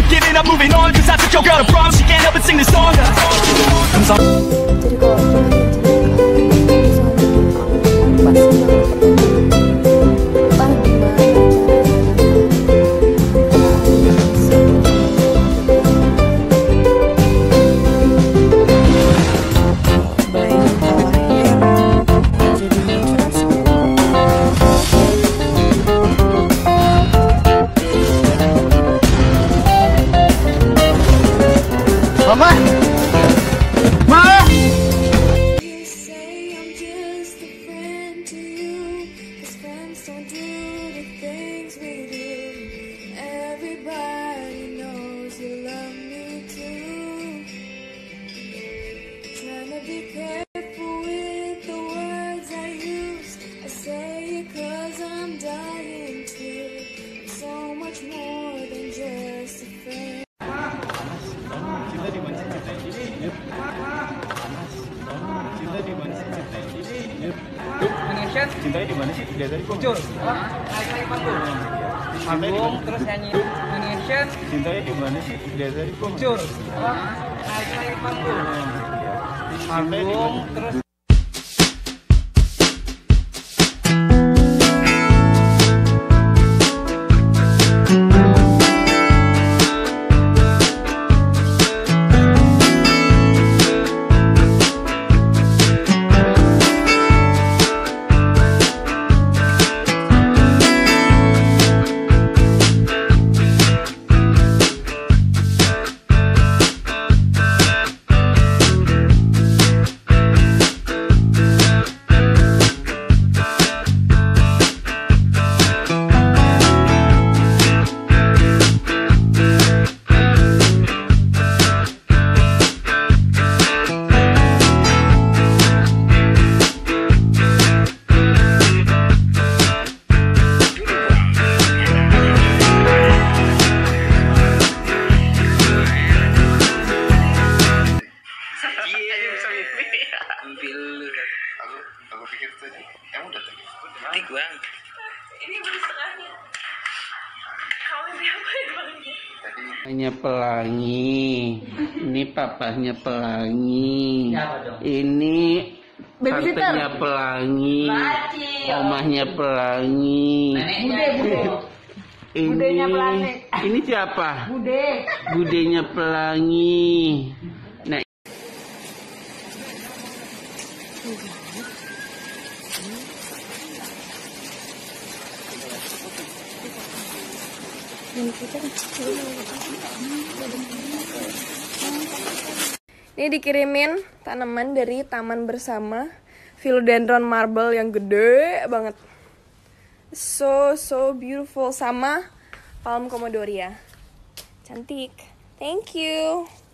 giving up, moving on. Cause I took your girl to prom, she can't help but sing the song. Jadi kalau Mama! Ma! Cintanya di mana sih? Dia tadi muncul. Panggung terus nyanyi Indonesia. Cintanya di mana sih? Dia tadi muncul. Naik panggung. Panggung terus. Aku pikir tadi, kamu udah tadi. Tik bang. Ini baru setengahnya. Kamu siapa emangnya? Papanya Pelangi, ini papahnya Pelangi, ini tantenya Pelangi, omahnya Pelangi, ini siapa? Budenya Pelangi. Nah, ini dikirimin tanaman dari Taman Bersama, philodendron marble yang gede banget, so beautiful, sama palm komodoria, cantik. Thank you.